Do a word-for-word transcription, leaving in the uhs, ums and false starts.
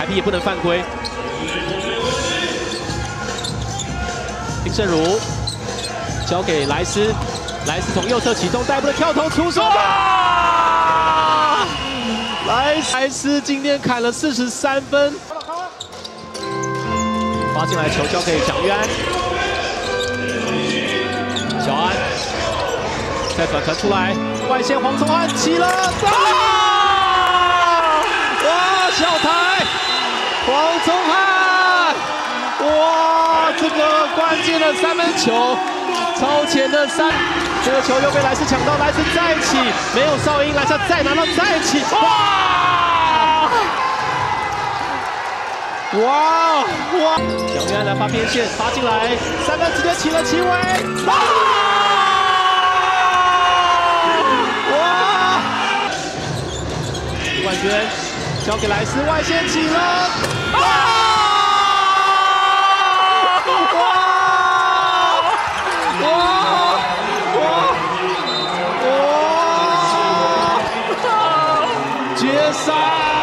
台币也不能犯规。丁胜儒交给莱斯，莱斯从右侧启动，带步的跳投出手。莱莱斯今天砍了四十三分。发进来球交给蒋玉安，小安再转传出来，外线黄聪汉起了，啊！哇，小台黄聪汉，哇，这个关键的三分球，超前的三，这个球又被莱斯抢到，莱斯再起，没有哨音，莱斯再拿到再起，哇！哇哇！蒋玉安来发边线，发进来，三分直接起了齐伟，哇！哇！冠军交给莱斯，外线起了，啊！哇！哇！哇！哇！决赛！